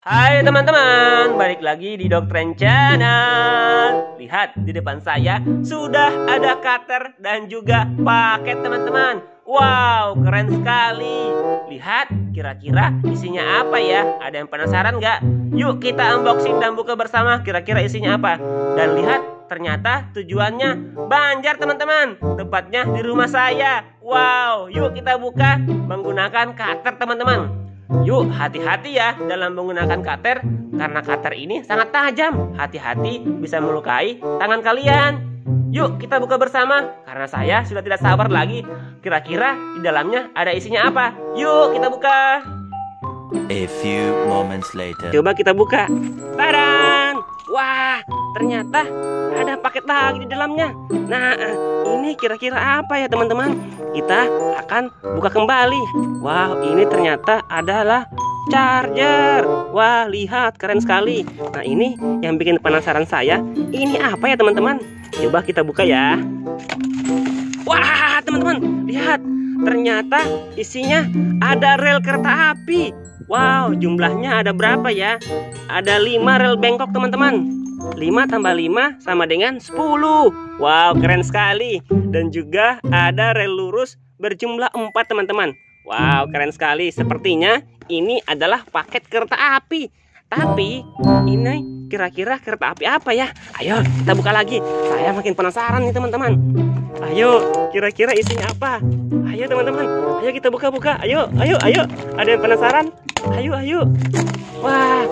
Hai teman-teman, balik lagi di Doktrin Channel. Lihat di depan saya sudah ada cutter dan juga paket teman-teman. Wow, keren sekali. Lihat, kira-kira isinya apa ya? Ada yang penasaran nggak? Yuk kita unboxing dan buka bersama kira-kira isinya apa. Dan lihat, ternyata tujuannya Banjar teman-teman. Tepatnya di rumah saya. Wow, yuk kita buka menggunakan cutter teman-teman. Yuk hati-hati ya dalam menggunakan cutter, karena cutter ini sangat tajam. Hati-hati bisa melukai tangan kalian. Yuk kita buka bersama, karena saya sudah tidak sabar lagi. Kira-kira di dalamnya ada isinya apa? Yuk kita buka. A few moments later. Coba kita buka. Tadan! Wah, ternyata ada paket lagi di dalamnya. Nah, ini kira-kira apa ya teman-teman? Kita akan buka kembali. Wow, ini ternyata adalah charger. Wah, lihat keren sekali. Nah, ini yang bikin penasaran saya. Ini apa ya teman-teman? Coba kita buka ya. Wah, teman-teman, lihat. Ternyata isinya ada rel kereta api. Wow, jumlahnya ada berapa ya? Ada 5 rel bengkok teman-teman. 5 tambah 5 sama dengan 10. Wow, keren sekali. Dan juga ada rel lurus berjumlah 4 teman-teman. Wow, keren sekali. Sepertinya ini adalah paket kereta api. Tapi ini kira-kira kereta api apa ya? Ayo kita buka lagi. Saya makin penasaran nih teman-teman. Ayo, kira-kira isinya apa? Ayo teman-teman, ayo kita buka-buka. Ayo. Ada yang penasaran? Ayo. Wah.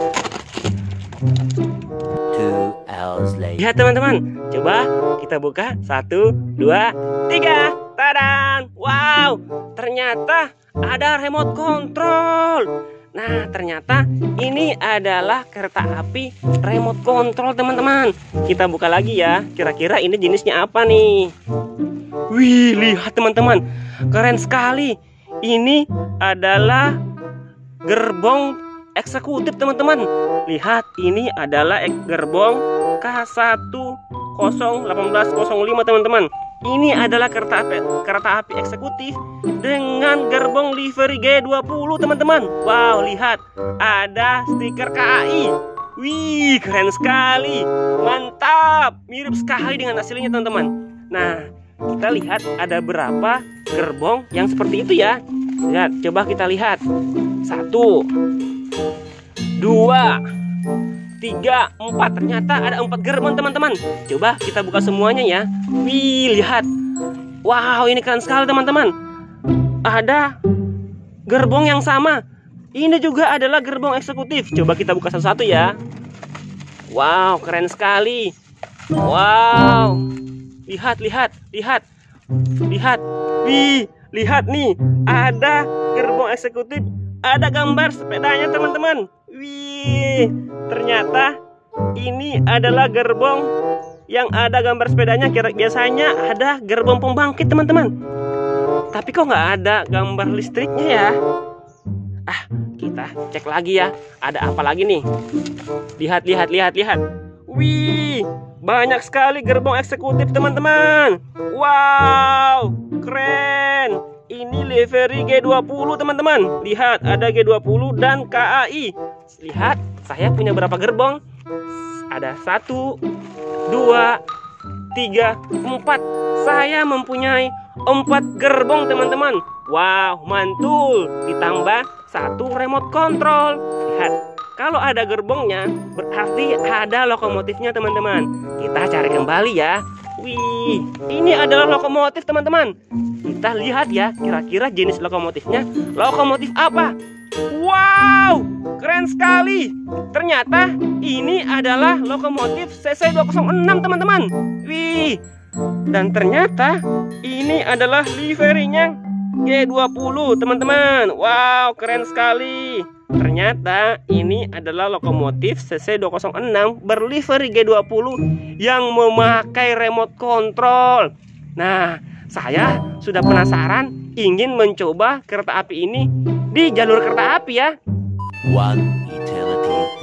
2 hours later. Lihat teman-teman, coba kita buka. 1, 2, 3. Tadan! Wow, ternyata ada remote control. Nah, ternyata ini adalah kereta api remote control teman-teman. Kita buka lagi ya. Kira-kira ini jenisnya apa nih? Wih, lihat teman-teman, keren sekali. Ini adalah gerbong eksekutif teman-teman. Lihat, ini adalah gerbong K101805 teman-teman. Ini adalah kereta api eksekutif dengan gerbong livery G20 teman-teman. Wow, lihat, ada stiker KAI. Wih, keren sekali. Mantap, mirip sekali dengan aslinya teman-teman. Nah, kita lihat ada berapa gerbong yang seperti itu ya. Lihat, coba kita lihat. 1, 2, 3, 4. Ternyata ada 4 gerbong teman-teman. Coba kita buka semuanya ya. Wih, lihat. Wow, ini keren sekali teman-teman. Ada gerbong yang sama. Ini juga adalah gerbong eksekutif. Coba kita buka satu-satu ya. Wow, keren sekali. Wow. Lihat. Wih, lihat nih. Ada gerbong eksekutif. Ada gambar sepedanya teman-teman. Wih, ternyata ini adalah gerbong yang ada gambar sepedanya. Biasanya ada gerbong pembangkit teman-teman. Tapi kok nggak ada gambar listriknya ya? Kita cek lagi ya. Ada apa lagi nih? Lihat. Wih, banyak sekali gerbong eksekutif teman-teman. Wow, keren. Ini livery G20 teman-teman. Lihat, ada G20 dan KAI. Lihat, saya punya berapa gerbong? Ada 1, 2, 3, 4. Saya mempunyai 4 gerbong teman-teman. Wow, mantul. Ditambah 1 remote control. Lihat, kalau ada gerbongnya berarti ada lokomotifnya teman-teman. Kita cari kembali ya. Wih, ini adalah lokomotif teman-teman. Kita lihat ya, kira-kira jenis lokomotifnya lokomotif apa? Wow, keren sekali. Ternyata ini adalah lokomotif CC206 teman-teman. Wih, dan ternyata ini adalah liverynya G20 teman-teman. Wow, keren sekali. Ternyata ini adalah lokomotif CC206 berlivery G20 yang memakai remote control. Nah, saya sudah penasaran ingin mencoba kereta api ini di jalur kereta api ya. 1 eternity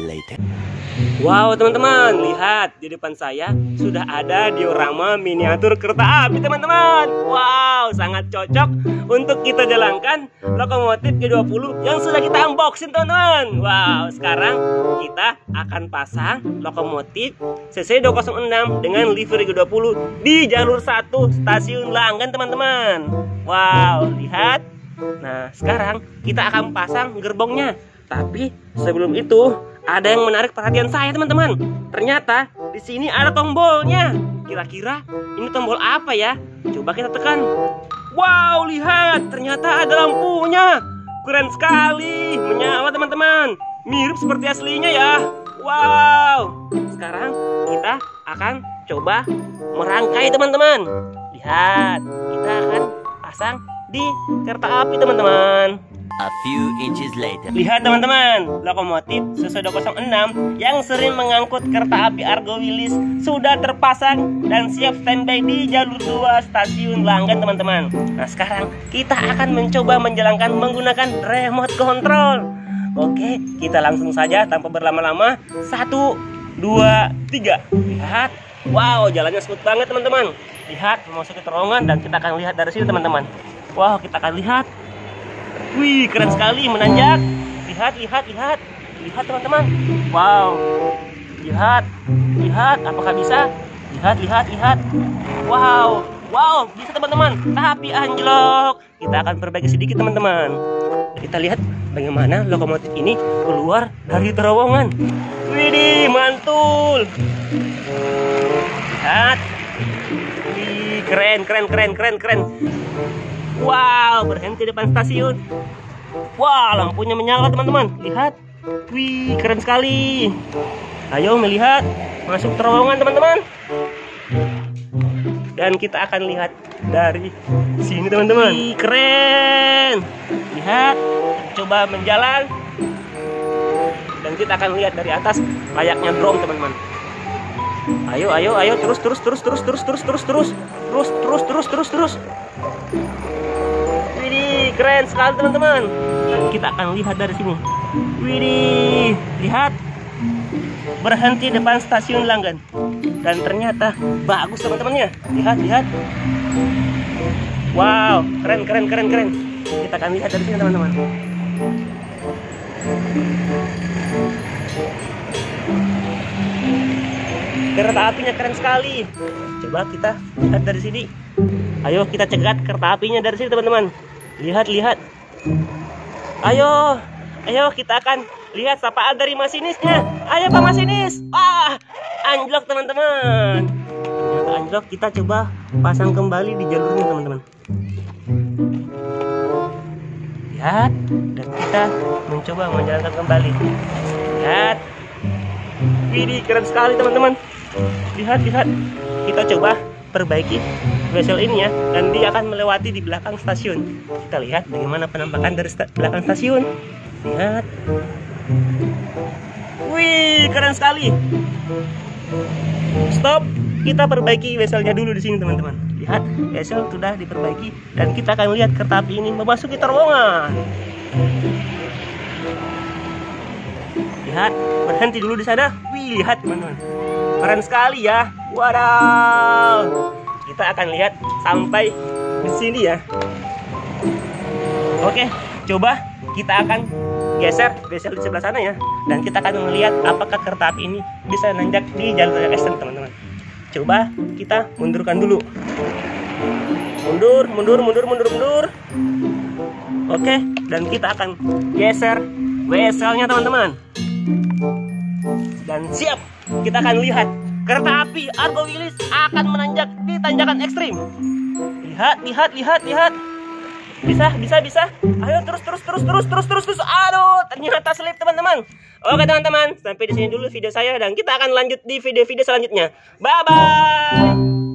later. Wow teman-teman, lihat di depan saya sudah ada diorama miniatur kereta api teman-teman. Wow, sangat cocok untuk kita jalankan lokomotif G20 yang sudah kita unboxing teman-teman. Wow, sekarang kita akan pasang lokomotif CC206 dengan livery G20 di jalur 1 stasiun Langgan teman-teman. Wow, lihat. Nah, sekarang kita akan pasang gerbongnya. Tapi sebelum itu ada yang menarik perhatian saya teman-teman. Ternyata di sini ada tombolnya. Kira-kira ini tombol apa ya? Coba kita tekan. Wow, lihat, ternyata ada lampunya. Keren sekali, menyala teman-teman. Mirip seperti aslinya ya. Wow. Sekarang kita akan coba merangkai teman-teman. Lihat, kita akan pasang di kereta api teman-teman. A few inches later. Lihat teman-teman, lokomotif CC206 yang sering mengangkut kereta api Argo Wilis sudah terpasang dan siap standby di jalur 2 stasiun Langgan teman-teman. Nah, sekarang kita akan mencoba menjalankan menggunakan remote control. Oke, kita langsung saja tanpa berlama-lama. 1, 2, 3. Lihat. Wow, jalannya smooth banget teman-teman. Lihat, memasuki terowongan dan kita akan lihat dari sini teman-teman. Wow, kita akan lihat. Wih, keren sekali menanjak. Lihat, lihat, lihat. Lihat teman-teman. Wow. Lihat. Lihat, apakah bisa? Lihat, lihat, lihat. Wow. Wow, bisa teman-teman. Tapi anjlok. Kita akan perbaiki sedikit teman-teman. Kita lihat bagaimana lokomotif ini keluar dari terowongan. Widih, mantul. Lihat. Wih, keren, keren, keren, keren, keren. Wow, berhenti depan stasiun. Wah, lampunya menyala teman-teman. Lihat. Wih, keren sekali. Ayo melihat. Masuk terowongan teman-teman. Dan kita akan lihat dari sini teman-teman. Wih, keren. Lihat. Coba menjalan. Dan kita akan lihat dari atas layaknya drone teman-teman. Ayo, ayo, ayo, terus. Widih, keren sekali teman-teman. Kita akan lihat dari sini. Widih, lihat. Berhenti depan stasiun Langgan. Dan ternyata bagus teman-temannya. Lihat, lihat. Wow, keren, keren, keren, keren. Kita akan lihat dari sini teman-teman. Kereta apinya keren sekali. Coba kita lihat dari sini. Ayo kita cegat kereta apinya dari sini teman-teman. Lihat, lihat. Ayo, ayo kita akan lihat sapaan dari masinisnya. Ayo Pak Masinis. Anjlok teman-teman. Ternyata anjlok. Kita coba pasang kembali di jalurnya teman-teman. Lihat. Dan kita mencoba menjalankan kembali. Lihat. Widih, keren sekali teman-teman. Lihat, lihat. Kita coba perbaiki vessel ini ya, dan dia akan melewati di belakang stasiun. Kita lihat bagaimana penampakan dari belakang stasiun. Lihat. Wih, keren sekali. Stop. Kita perbaiki vesselnya dulu di sini teman-teman. Lihat, vessel sudah diperbaiki dan kita akan lihat kereta api ini memasuki terowongan. Lihat, berhenti dulu di sana. Wih, lihat teman-teman. Keren sekali ya. Wadaw. Kita akan lihat sampai di sini ya. Oke, coba kita akan geser vessel di sebelah sana ya. Dan kita akan melihat apakah kereta api ini bisa nanjak di jalur yang ekstern teman-teman. Coba kita mundurkan dulu. Mundur, mundur, mundur, mundur, mundur. Oke, dan kita akan geser vesselnya teman-teman. Dan siap, kita akan lihat kereta api Argo Wilis akan menanjak di tanjakan ekstrim. Lihat, lihat, lihat, lihat. Bisa, bisa, bisa. Ayo terus. Aduh, ternyata selip teman-teman. Oke teman-teman, sampai di sini dulu video saya dan kita akan lanjut di video-video selanjutnya. Bye bye.